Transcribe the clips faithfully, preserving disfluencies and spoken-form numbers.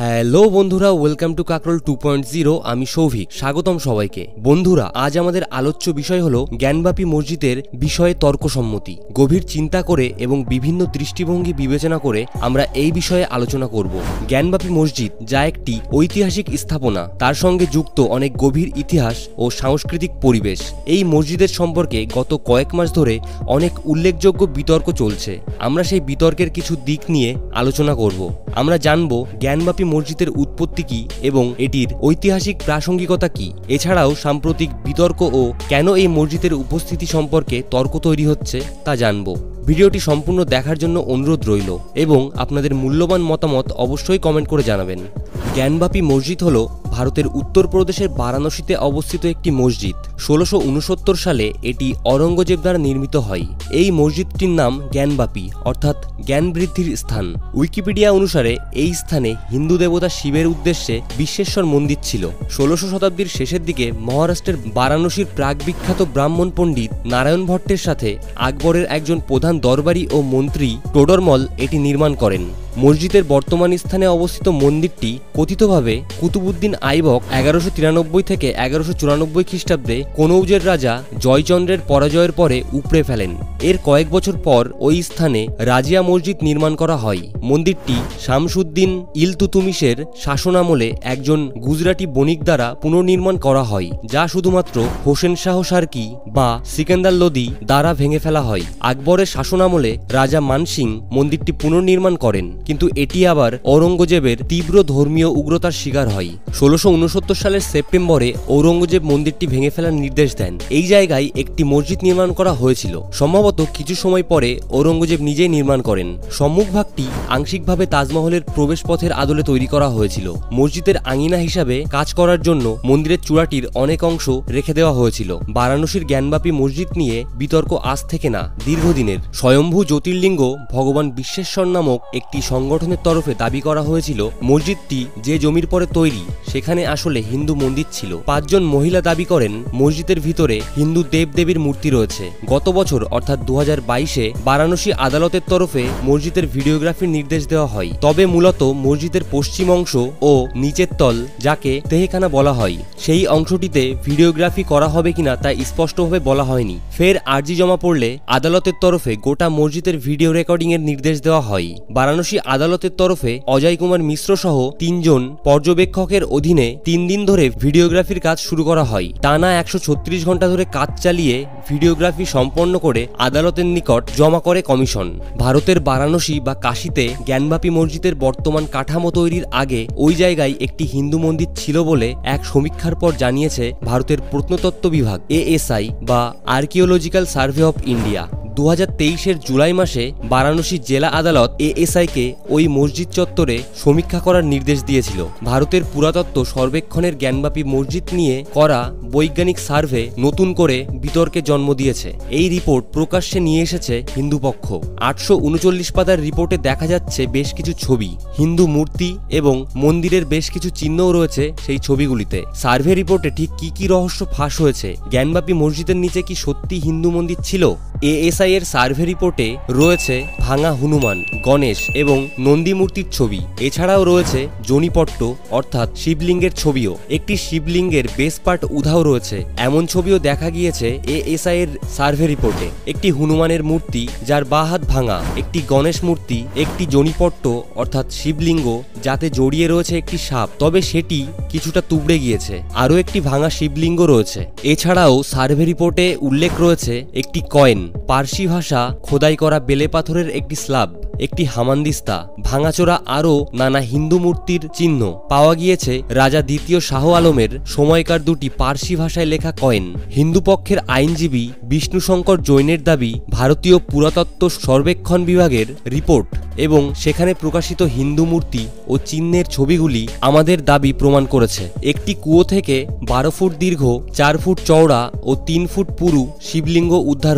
Hello বন্ধুরা, welcome to Kakrol two point zero. আমি সৌভিক, স্বাগতম সবাইকে। বন্ধুরা, আজ আমাদের আলোচ্য বিষয় হলো জ্ঞানবাপী মসজিদের বিষয়ে তর্কসম্মতি। গভীর চিন্তা করে এবং বিভিন্ন দৃষ্টিভঙ্গি বিবেচনা করে আমরা এই বিষয়ে আলোচনা করব। জ্ঞানবাপী মসজিদ, যা একটি ঐতিহাসিক স্থাপনা, তার সঙ্গে যুক্ত অনেক গভীর ইতিহাস ও সাংস্কৃতিক পরিবেশ। এই মসজিদের সম্পর্কে গত কয়েক মাস ধরে অনেক উল্লেখযোগ্য বিতর্ক চলছে। আমরা সেই বিতর্কের কিছু দিক নিয়ে আলোচনা করব। আমরা জানব জ্ঞানবাপী মসজিদের উৎপত্তি কি এবং এটির ঐতিহাসিক প্রাসঙ্গিকতা কি। এছাড়াও সাম্প্রতিক বিতর্ক ও কেন এই মসজিদের উপস্থিতি সম্পর্কে তর্ক তৈরি হচ্ছে তা জানব। ভিডিওটি সম্পূর্ণ দেখার জন্য অনুরোধ রইল এবং আপনাদের মূল্যবান মতামত অবশ্যই কমেন্ট করে জানাবেন। জ্ঞানবাপী মসজিদ হল ভারতের উত্তরপ্রদেশের বারাণসীতে অবস্থিত একটি মসজিদ। ষোলোশো উনসত্তর সালে এটি অরঙ্গজেব দ্বারা নির্মিত হয়। এই মসজিদটির নাম জ্ঞানবাপী, অর্থাৎ জ্ঞান বৃদ্ধির স্থান। উইকিপিডিয়া অনুসারে এই স্থানে হিন্দু দেবতা শিবের উদ্দেশ্যে বিশ্বেশ্বর মন্দির ছিল। ষোলোশো শতাব্দীর শেষের দিকে মহারাষ্ট্রের বারাণসীর প্রাক বিখ্যাত ব্রাহ্মণ পণ্ডিত নারায়ণ ভট্টের সাথে আকবরের একজন প্রধান দরবারি ও মন্ত্রী টোডরমল এটি নির্মাণ করেন। মসজিদের বর্তমান স্থানে অবস্থিত মন্দিরটি কথিতভাবে কুতুবউদ্দিন আইবক এগারোশো তিরানব্বই থেকে এগারোশো চুরানব্বই খ্রিস্টাব্দে কনৌজের রাজা জয়চন্দ্রের পরাজয়ের পরে উপড়ে ফেলেন। এর কয়েক বছর পর ওই স্থানে রাজিয়া মসজিদ নির্মাণ করা হয়। মন্দিরটি শামসুদ্দিন ইলতুতমিশের শাসনামলে একজন গুজরাটি বণিক দ্বারা পুনর্নির্মাণ করা হয়, যা শুধুমাত্র হোসেন শাহ সার্কি বা সিকান্দার লোদি দ্বারা ভেঙে ফেলা হয়। আকবরের শাসনামলে রাজা মানসিং মন্দিরটি পুনর্নির্মাণ করেন, কিন্তু এটি আবার ঔরঙ্গজেবের তীব্র ধর্মীয় উগ্রতার শিকার হয়। ষোলোশো উনসত্তর সালের সেপ্টেম্বরে ঔরঙ্গজেব মন্দিরটি ভেঙে ফেলার নির্দেশ দেন। এই জায়গায় একটি মসজিদ নির্মাণ করা হয়েছিল। সম্ভবত কিছু সময় পরে ঔরঙ্গজেব নিজেই নির্মাণ করেন। সম্মুখভাগটি আংশিকভাবে তাজমহলের প্রবেশপথের আদলে তৈরি করা হয়েছিল। মসজিদের আঙিনা হিসাবে কাজ করার জন্য মন্দিরের চূড়াটির অনেক অংশ রেখে দেওয়া হয়েছিল। বারাণসীর জ্ঞানবাপী মসজিদ নিয়ে বিতর্ক আজ থেকে না, দীর্ঘদিনের। স্বয়ম্ভু জ্যোতির্লিঙ্গ ভগবান বিশ্বেশ্বর নামক একটি সংগঠনের তরফে দাবি করা হয়েছিল মসজিদটি যে জমির পরে তৈরি সেখানে আসলে হিন্দু মন্দির ছিল। পাঁচজন মহিলা দাবি করেন মসজিদের ভিতরে হিন্দু দেবদেবীর মূর্তি রয়েছে। গত বছর অর্থাৎ দু হাজার বাইশে বারাণসী আদালতের তরফে মসজিদের ভিডিওগ্রাফির নির্দেশ দেওয়া হয়। তবে মূলত মসজিদের পশ্চিম অংশ ও নিচের তল, যাকে তেহখানা বলা হয়, সেই অংশটিতে ভিডিওগ্রাফি করা হবে কিনা তা স্পষ্টভাবে বলা হয়নি। ফের আর্জি জমা পড়লে আদালতের তরফে গোটা মসজিদের ভিডিও রেকর্ডিং এর নির্দেশ দেওয়া হয়। বারাণসী আদালতের তরফে অজয় কুমার মিশ্র সহ তিনজন পর্যবেক্ষকের অধীনে তিন দিন ধরে ভিডিওগ্রাফির কাজ শুরু করা হয়। টানা একশো ছত্রিশ ঘন্টা ধরে কাজ চালিয়ে ভিডিওগ্রাফি সম্পন্ন করে আদালতের নিকট জমা করে কমিশন। ভারতের বারাণসী বা কাশীতে জ্ঞানবাপী মসজিদের বর্তমান কাঠামো তৈরির আগে ওই জায়গায় একটি হিন্দু মন্দির ছিল বলে এক সমীক্ষার পর জানিয়েছে ভারতের প্রত্নতত্ত্ব বিভাগ এএসআই বা আর্কিওলজিক্যাল সার্ভে অফ ইন্ডিয়া। দু হাজার তেইশের জুলাই মাসে বারাণসী জেলা আদালত এএসআইকে ওই মসজিদ চত্বরে সমীক্ষা করার নির্দেশ দিয়েছিল। ভারতের পুরাতত্ত্ব সর্বেক্ষণের জ্ঞানবাপী মসজিদ নিয়ে করা বৈজ্ঞানিক সার্ভে নতুন করে বিতর্কে জন্ম দিয়েছে। এই রিপোর্ট প্রকাশ্যে নিয়ে এসেছে হিন্দু পক্ষ। আটশো উনচল্লিশ পাতার রিপোর্টে দেখা যাচ্ছে বেশ কিছু ছবি, হিন্দু মূর্তি এবং মন্দিরের বেশ কিছু চিহ্নও রয়েছে সেই ছবিগুলিতে। সার্ভে রিপোর্টে ঠিক কি কি রহস্য ফাঁস হয়েছে? জ্ঞানবাপী মসজিদের নিচে কি সত্যি হিন্দু মন্দির ছিল? এএসআই এর সার্ভে রিপোর্টে রয়েছে ভাঙা হনুমান, গণেশ এবং নন্দী মূর্তির ছবি। এছাড়াও রয়েছে জনিপট্ট অর্থাৎ শিবলিঙ্গের ছবিও। একটি শিবলিঙ্গের বেস পার্ট উধাও রয়েছে, এমন ছবিও দেখা গিয়েছে এএসআই এর সার্ভে রিপোর্টে। একটি হনুমানের মূর্তি যার বা হাত ভাঙা, একটি গণেশ মূর্তি, একটি জনিপট্ট অর্থাৎ শিবলিঙ্গ যাতে জড়িয়ে রয়েছে একটি সাপ, তবে সেটি কিছুটা তুবড়ে গিয়েছে। আরও একটি ভাঙা শিবলিঙ্গ রয়েছে। এছাড়াও সার্ভে রিপোর্টে উল্লেখ রয়েছে একটি কয়েন, পার্সি ভাষা খোদাই করা বেলে পাথরের একটি স্ল্যাব, একটি হামানদিস্তা, ভাঙাচোরা আরও নানা হিন্দু মূর্তির চিহ্ন পাওয়া গিয়েছে। রাজা দ্বিতীয় শাহ আলমের সময়কার দুটি পার্সি ভাষায় লেখা কয়েন। হিন্দু পক্ষের আইনজীবী বিষ্ণুশঙ্কর জৈনের দাবি ভারতীয় পুরাতত্ত্ব সর্বেক্ষণ বিভাগের রিপোর্ট এবং সেখানে প্রকাশিত হিন্দু মূর্তি ও চিহ্নের ছবিগুলি আমাদের দাবি প্রমাণ করেছে। একটি কুয়ো থেকে বারো ফুট দীর্ঘ, চার ফুট চওড়া ও তিন ফুট পুরু শিবলিঙ্গ উদ্ধার হয়েছে।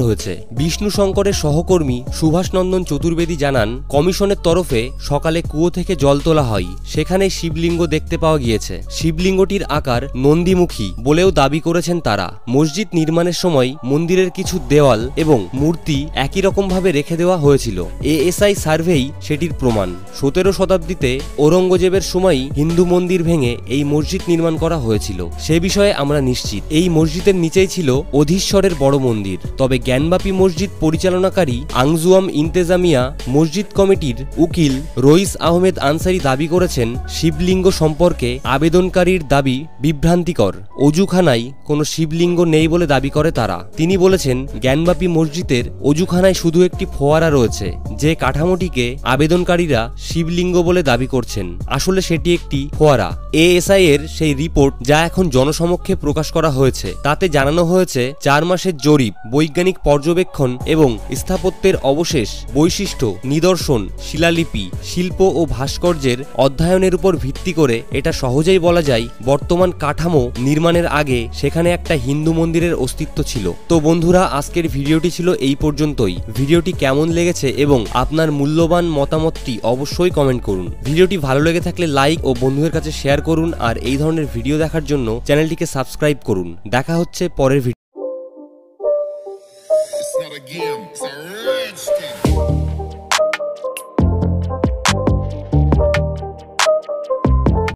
বিষ্ণু শঙ্করের সহকর্মী সুভাষনন্দন চতুর্বেদী জানান, কমিশনের তরফে সকালে কুয়ো থেকে জল তোলা হয়, সেখানে শিবলিঙ্গ দেখতে পাওয়া গিয়েছে। শিবলিঙ্গটির আকার নন্দীমুখী বলেও দাবি করেছেন তারা। মসজিদ নির্মাণের সময় মন্দিরের কিছু দেওয়াল এবং মূর্তি একই রকম ভাবে রেখে দেওয়া হয়েছিল। এএসআই সার্ভেই সেটির প্রমাণ। সতেরো শতাব্দীতে ঔরঙ্গজেবের সময় হিন্দু মন্দির ভেঙে এই মসজিদ নির্মাণ করা হয়েছিল, সে বিষয়ে আমরা নিশ্চিত। এই মসজিদের নিচেই ছিল অধীশ্বরের বড় মন্দির। তবে জ্ঞানবাপী মসজিদ পরিচালনাকারী আংজুয়াম ইন্তেজামিয়া মসজিদ কমিটির উকিল রইস আহমেদ আনসারি দাবি করেছেন, শিবলিঙ্গ সম্পর্কে আবেদনকারীর দাবি বিভ্রান্তিকর। অজুখানায় কোনো শিবলিঙ্গ নেই বলে দাবি করে তারা। তিনি বলেছেন, জ্ঞানবাপী মসজিদের অজুখানায় শুধু একটি ফোয়ারা রয়েছে, যে কাঠামোটিকে আবেদনকারীরা শিবলিঙ্গ বলে দাবি করছেন। আসলে সেটি একটি ফোয়ারা। এএসআই এর সেই রিপোর্ট, যা এখন জনসমক্ষে প্রকাশ করা হয়েছে, তাতে জানানো হয়েছে চার মাসের জরিপ, বৈজ্ঞানিক পর্যবেক্ষণ এবং স্থাপত্যের অবশেষ, বৈশিষ্ট্য, নিদর্শন, শিলালিপি, শিল্প ও ভাস্কর্যের অধ্যয়নের উপর ভিত্তি করে এটা সহজেই বলা যায়, বর্তমান কাঠামো নির্মাণের আগে সেখানে একটা হিন্দু মন্দিরের অস্তিত্ব ছিল। তো বন্ধুরা, আজকের ভিডিওটি ছিল এই পর্যন্তই। ভিডিওটি কেমন লেগেছে এবং আপনার মূল্যবান মতামতটি অবশ্যই কমেন্ট করুন। ভিডিওটি ভালো লেগে থাকলে লাইক ও বন্ধুদের কাছে শেয়ার করুন, আর এই ধরনের ভিডিও দেখার জন্য চ্যানেলটিকে সাবস্ক্রাইব করুন। দেখা হচ্ছে পরের ভিডিও।